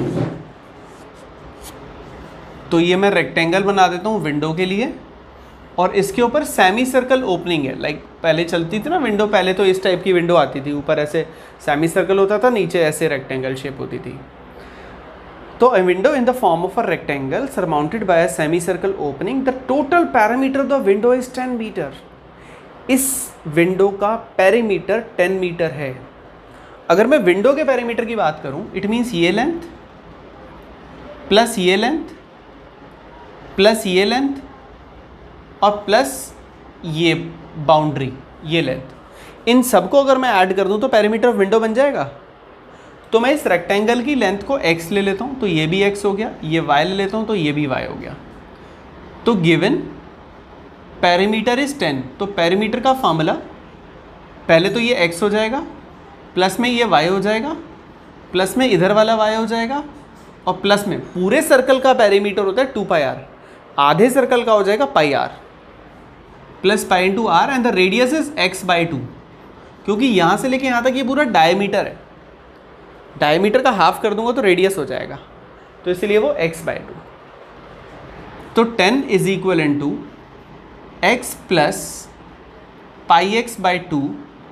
तो ये मैं रेक्टेंगल बना देता हूँ विंडो के लिए, और इसके ऊपर सेमी सर्कल ओपनिंग है। लाइक पहले चलती थी ना विंडो, पहले तो इस टाइप की विंडो आती थी, ऊपर ऐसे सेमी सर्कल होता था, नीचे ऐसे रेक्टेंगल शेप होती थी। तो a window in the form of a rectangle surmounted by a semi circle opening, the total parameter of the window is ten metre. इस विंडो का पेरीमीटर टेन मीटर है। अगर मैं विंडो के पेरीमीटर की बात करूं, इट मीन्स ये लेंथ प्लस ये लेंथ प्लस ये लेंथ और प्लस ये बाउंड्री, ये लेंथ, इन सबको अगर मैं ऐड कर दूं तो पेरीमीटर ऑफ विंडो बन जाएगा। तो मैं इस रेक्टेंगल की लेंथ को x ले लेता हूं, तो ये भी x हो गया, ये y ले लेता हूं तो ये भी y हो गया। तो गिवन पेरीमीटर इज टेन, तो पेरीमीटर का फॉर्मूला पहले तो ये x हो जाएगा, प्लस में ये y हो जाएगा, प्लस में इधर वाला y हो जाएगा, और प्लस में पूरे सर्कल का पेरीमीटर होता है टू पाई आर, आधे सर्कल का हो जाएगा pi r plus pi into r, and the radius is x by two, क्योंकि यहाँ से लेके यहाँ तक ये पूरा डायमीटर है। डायमीटर का हाफ कर दूंगा तो रेडियस हो जाएगा, तो इसलिए वो x बाई टू। तो ten is equal in two x plus pi x by two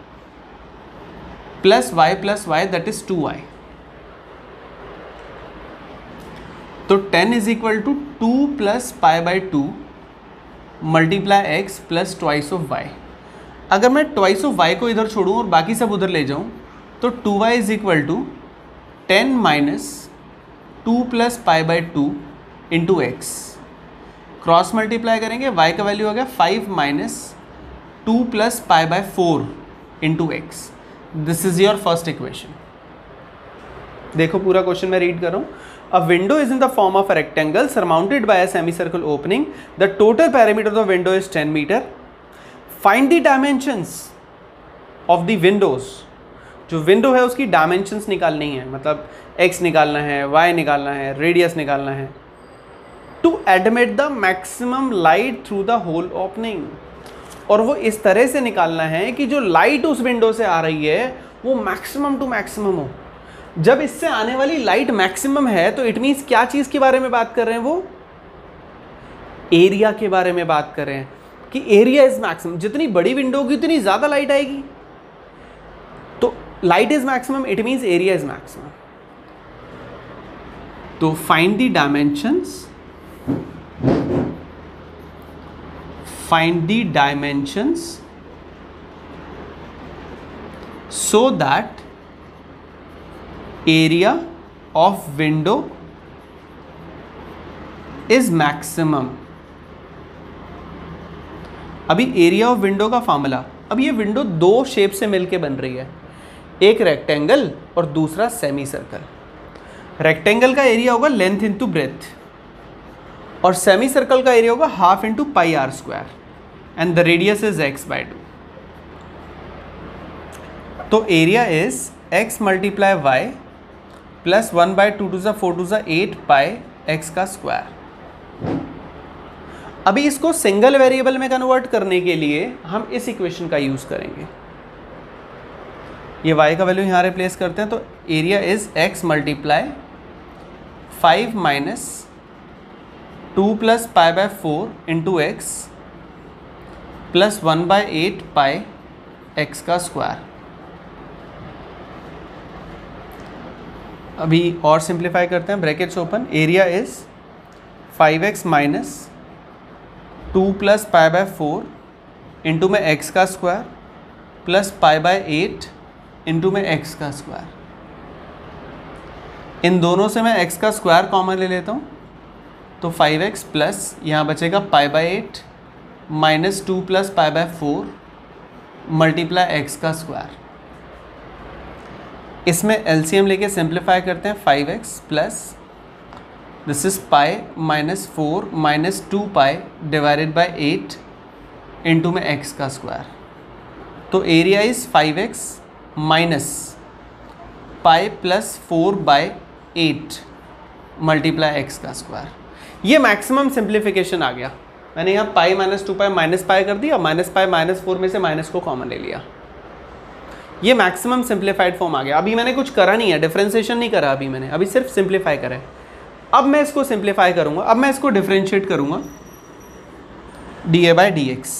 plus y plus y, that is two y. तो ten is equal to two plus pi by two multiply x plus twice of y. अगर मैं twice of Y को इधर छोड़ूं और बाकी सब उधर ले जाऊं, तो two y is equal to ten minus two plus pi by two into x. Cross multiply करेंगे, y का वैल्यू हो गया five minus two plus pi by four into x. This is your first equation. देखो पूरा question मैं read कर रहा हूँ। A window is in the form of a rectangle surmounted by a semicircle opening. The total perimeter of the window is ten meter. Find the dimensions of the windows. जो window है उसकी dimensions निकालनी है, मतलब x निकालना है, y निकालना है, रेडियस निकालना है, to admit the maximum light through the whole opening. और वो इस तरह से निकालना है कि जो लाइट उस विंडो से आ रही है वो मैक्सिमम टू मैक्सिमम हो। जब इससे आने वाली लाइट मैक्सिमम है तो इट मीन्स क्या चीज़ के बारे में बात कर रहे हैं, वो एरिया के बारे में बात कर रहे हैं कि एरिया इज मैक्सिमम। जितनी बड़ी विंडो होगी उतनी ज़्यादा लाइट आएगी, तो light is maximum, it means area is maximum. तो find the dimensions, find the dimensions so that area of window is maximum। अभी एरिया ऑफ विंडो का फॉर्मूला, अब ये विंडो दो शेप से मिलके बन रही है, एक रेक्टेंगल और दूसरा सेमी सर्कल। रेक्टेंगल का एरिया होगा लेंथ इंटू ब्रेथ और सेमी सर्कल का एरिया होगा half into pi are square and the radius is x by two. तो area is x multiply y plus one by two two ज़ा four two ज़ा eight pi x का square. अभी इसको single variable में convert करने के लिए हम इस इक्वेशन का यूज़ करेंगे। ये y का वैल्यू यहाँ रिप्लेस करते हैं, तो area is x multiply five minus two plus pi by four into x plus one by eight pi x का स्क्वायर। अभी और सिंप्लीफाई करते हैं, brackets open, area is five x minus two plus pi by four into में x का square plus pi by eight into में x का square. इन दोनों से मैं एक्स का स्क्वायर कॉमन ले लेता हूँ, तो फाइव एक्स प्लस यहाँ बचेगा pi by eight minus two plus pi by four multiply x का स्क्वायर। इसमें एलसीएम लेके सिंप्लीफाई करते हैं, five x plus this is pi minus four minus two pi divided by eight into में x का square. तो area is five x minus pi plus four by eight multiply x का square. ये maximum simplification आ गया। मैंने यहाँ pi minus two pi minus पाई कर दिया, माइनस पाई माइनस फोर में से माइनस को कॉमन ले लिया। ये मैक्सिमम सिंप्लीफाइड फॉर्म आ गया। अभी मैंने कुछ करा नहीं है, डिफरेंशिएशन नहीं करा अभी मैंने, अभी सिर्फ सिंप्लीफाई करा है। अब मैं इसको सिंप्लीफाई करूंगा, अब मैं इसको डिफरेंशिएट करूंगा D A by D x.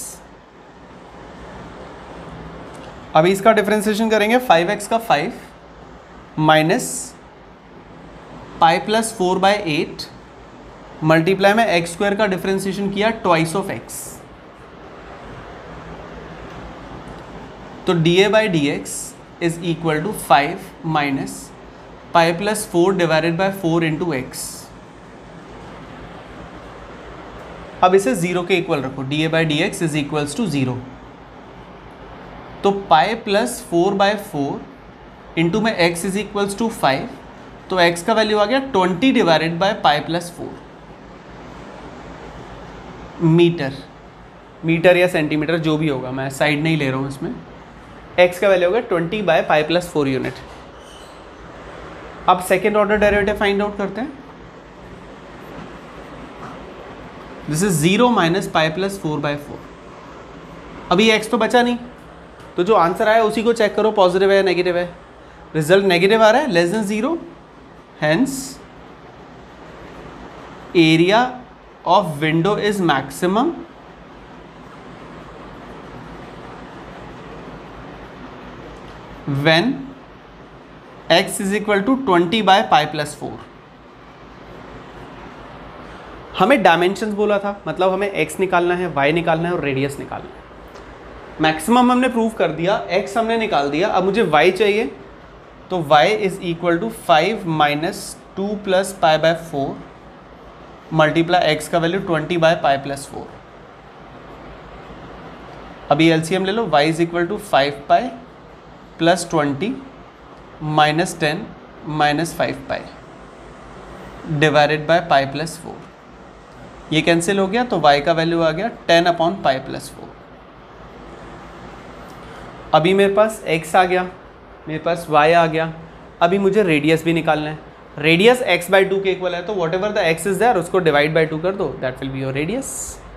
अभी इसका डिफरेंशिएशन करेंगे, फाइव एक्स का five minus pi plus four by eight multiply में एक्स स्क्वायर का डिफरेंशिएशन किया ट्वाइस ऑफ एक्स। तो D A by D x is equal to five minus pi plus four divided by four into x. अब इसे zero के equal रखो, D A by D x is equals to zero. तो pi plus four by four into में x is equals to five, तो x का value आ गया twenty divided by pi plus four metre. Metre या centimetre जो भी होगा, मैं साइड नहीं ले रहा हूँ इसमें। एक्स का वैल्यू होगा twenty by pi plus four unit. अब second order derivative find out करते हैं। This is zero minus pi plus four by four. अभी एक्स तो बचा नहीं, तो जो आंसर आया उसी को चेक करो, पॉजिटिव है या नेगेटिव है। रिजल्ट नेगेटिव आ रहा है, less than zero, hence area of window is maximum when x is equal to twenty by pi plus four. हमें डायमेंशंस बोला था, मतलब हमें x निकालना है, y निकालना है और रेडियस निकालना है। मैक्सिमम हमने प्रूव कर दिया, x हमने निकाल दिया, अब मुझे y चाहिए। तो y is equal to five minus two plus pi by four multiply x का value twenty by pi plus four. अभी एलसीएम ले लो, y is equal to five pi plus twenty minus ten minus five pi divided by pi plus four. ये cancel हो गया, तो y का value आ गया ten upon pi plus four. अभी मेरे पास x आ गया, मेरे पास y आ गया। अभी मुझे रेडियस भी निकालना है। रेडियस x बाई टू के इक्वल है, तो whatever the x is there उसको डिवाइड बाई टू कर दो, that will be your radius.